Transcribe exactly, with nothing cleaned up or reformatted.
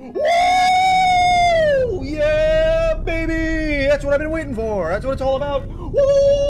Woo! Yeah, baby! That's what I've been waiting for. That's what it's all about. Woo!